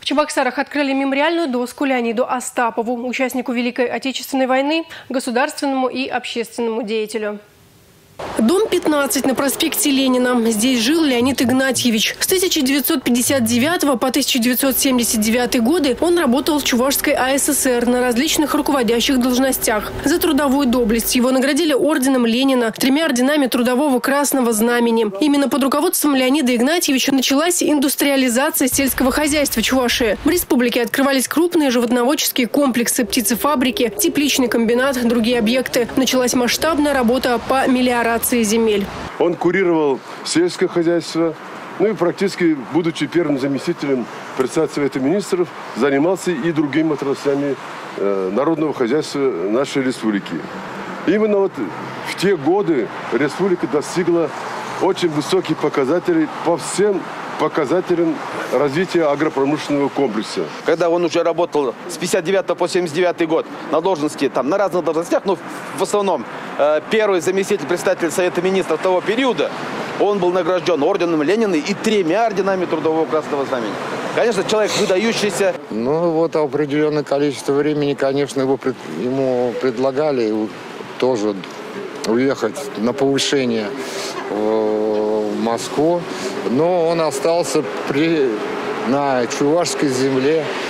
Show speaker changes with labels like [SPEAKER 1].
[SPEAKER 1] В Чебоксарах открыли мемориальную доску Леониду Остапову, участнику Великой Отечественной войны, государственному и общественному деятелю. Дом 15 на проспекте Ленина. Здесь жил Леонид Игнатьевич. С 1959 по 1979 годы он работал в Чувашской АССР на различных руководящих должностях. За трудовую доблесть его наградили орденом Ленина, 3 орденами Трудового Красного Знамени. Именно под руководством Леонида Игнатьевича началась индустриализация сельского хозяйства Чувашии. В республике открывались крупные животноводческие комплексы, птицефабрики, тепличный комбинат, другие объекты. Началась масштабная работа по мелиорации земель.
[SPEAKER 2] Он курировал сельское хозяйство, и практически, будучи первым заместителем председателя Совета министров, занимался и другими отраслями народного хозяйства нашей республики. Именно вот в те годы республика достигла очень высоких показателей по всем показателям развития агропромышленного комплекса.
[SPEAKER 3] Когда он уже работал с 59 по 79 год на должности, на разных должностях, но в основном первый заместитель председателя Совета министров того периода, он был награжден орденом Ленина и 3 орденами Трудового Красного Знамени. Конечно, человек выдающийся.
[SPEAKER 4] Определенное количество времени, конечно, ему предлагали тоже уехать на повышение в Москву, но он остался на чувашской земле,